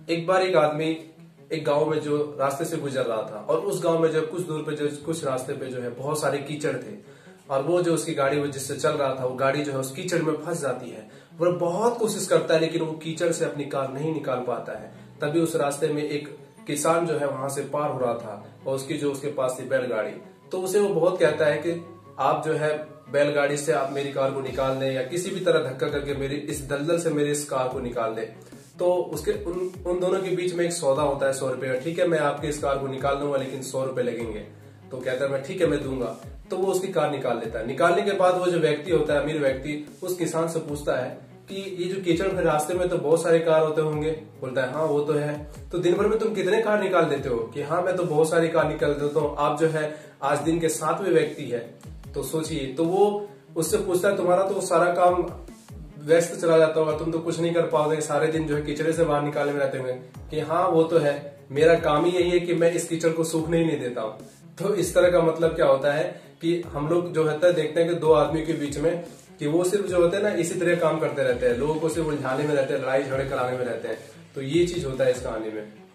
एक बार एक आदमी एक गांव में जो रास्ते से गुजर रहा था और उस गांव में जो कुछ दूर पे जो कुछ रास्ते पे जो है बहुत सारे कीचड़ थे और वो जो उसकी गाड़ी वो जिससे चल रहा था वो गाड़ी जो है उस कीचड़ में फंस जाती है। वो बहुत कोशिश करता है लेकिन वो कीचड़ से अपनी कार नहीं निकाल पाता है। तभी उस रास्ते में एक किसान जो है वहां से पार हो रहा था और उसकी जो उसके पास थी बैलगाड़ी, तो उसे वो बहुत कहता है कि आप जो है बैलगाड़ी से आप मेरी कार को निकाल दें या किसी भी तरह धक्का करके मेरी इस दलदल से मेरी इस कार को निकाल दें। तो उसके उन दोनों के बीच में एक सौदा होता है 100 रुपए का। ठीक है, मैं आपकी इस कार को निकाल दूंगा लेकिन 100 रुपए लगेंगे। तो कहता है मैं ठीक है मैं दूंगा। तो वो उसकी कार निकाल लेता है। निकालने के बाद वो जो व्यक्ति होता है, अमीर व्यक्ति, उस किसान से पूछता है कि ये जो कीचड़ में रास्ते में तो बहुत सारे कार होते होंगे। बोलता है हाँ वो तो है। तो दिन भर में तुम कितने कार निकाल देते हो? कि हाँ मैं तो बहुत सारी कार निकाल देता हूँ। आप जो है आज दिन के 7वें व्यक्ति है। तो सोचिए, तो वो उससे पूछता है तुम्हारा तो सारा काम व्यस्त चला जाता होगा, तुम तो कुछ नहीं कर पाओगे, सारे दिन जो है कीचड़े से बाहर निकालने में रहते होंगे। कि हाँ वो तो है, मेरा काम ही यही है कि मैं इस कीचड़ को सूखने ही नहीं देता हूँ। तो इस तरह का मतलब क्या होता है कि हम लोग जो होता है देखते हैं कि दो आदमी के बीच में कि वो सिर्फ जो होते हैं ना इसी तरह काम करते रहते हैं, लोगों को सिर्फ उलझाने में रहते हैं, लड़ाई झगड़े कराने में रहते हैं। तो ये चीज होता है इस कहानी में।